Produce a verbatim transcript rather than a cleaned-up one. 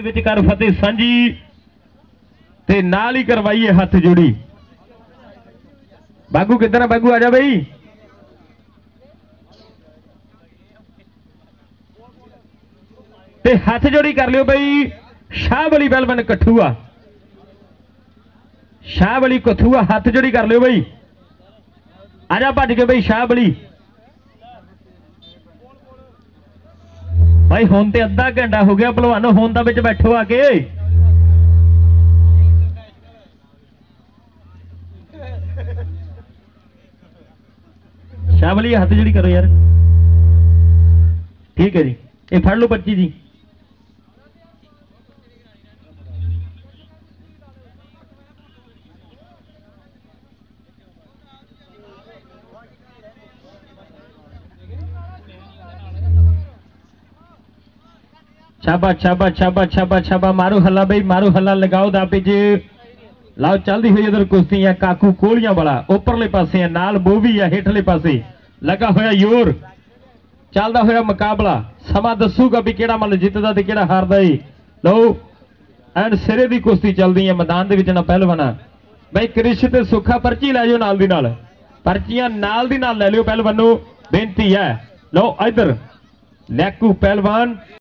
विच कर फतेह सांझी ते नाल ही करवाइए हथ जोड़ी। बागू किधर है? बागू आजा बई। ते हथ जोड़ी कर लियो बई। शाह बली पहलवान कठुआ, शाह बली कठुआ हथ जोड़ी कर लियो बई। आजा भज के बई शाह बली भाई। हुण ते अद्धा घंटा हो गया भलवानो, हुण तां विच बैठो आके। शाह बली हथ जोड़ी करो यार। ठीक है जी, ये फड़ लो पर्ची जी। शाबा शाबा शाबा शाबा शाबा। मारो हल्ला बई, मारो हल्ला, लगाओ दापे च। लाओ चलती हुई इधर कुश्ती है। काकू कोलियां वाला उपरले पासे है, नाल बोवी है हेठले पासे। लगा होया योर, चलदा होया मुकाबला। समा दसूगा भी केड़ा मल जितदा ते केड़ा हारदा है। लो एंड सिरे दी कुश्ती चलदी है मैदान दे विच ना पहलवाना बई। क्रिश ते सुखा पर्ची लै जाओ नाल दी नाल, पर्चियां नाल दी नाल लै लियो पहलवानो, बेनती है। लो इधर लैकू पहलवान